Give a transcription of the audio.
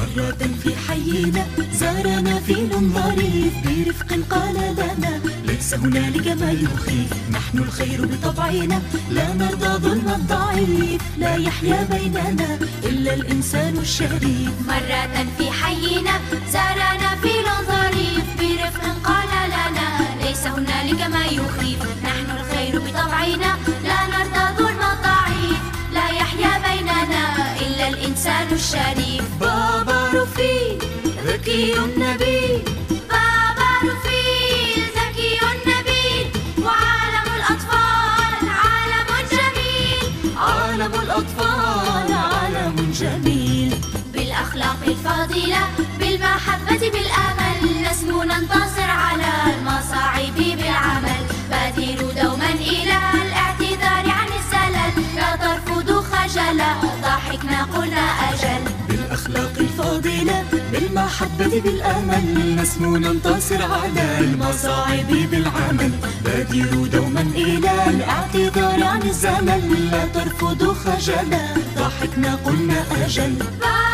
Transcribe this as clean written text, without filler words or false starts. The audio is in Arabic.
مرة في حينا زارنا فيل ظريف برفق قال لنا ليس هنالك ما يخيف، نحن الخير بطبعنا لا نرضى ظلم الضعيف، لا يحيا بيننا إلا الإنسان الشريف. مرة في حينا زارنا فيل ظريف برفق قال لنا ليس هنالك ما يخيف، نحن الخير بطبعنا لا نرضى ظلم الضعيف، لا يحيا بيننا إلا الإنسان الشريف. بابا رفيق ذكي نبيل، بابا رفيق ذكي نبيل، وعالم الأطفال عالم جميل، عالم الأطفال عالم جميل. بالأخلاق الفاضلة بالمحبة بالأمل نسمو ننتصر على المصاعب بالعمل، بادروا دوما إلى الاعتذار عن الزلل، لا ترفضوا خجلا ضحكنا قلنا أجل. بالأخلاق الفاضلة بالمحبة بالأمل نسمو ننتصر على المصاعب بالعمل، بادروا دوما إلى الاعتذار عن الزمن، لا ترفضوا خجلا ضحكنا قلنا أجل.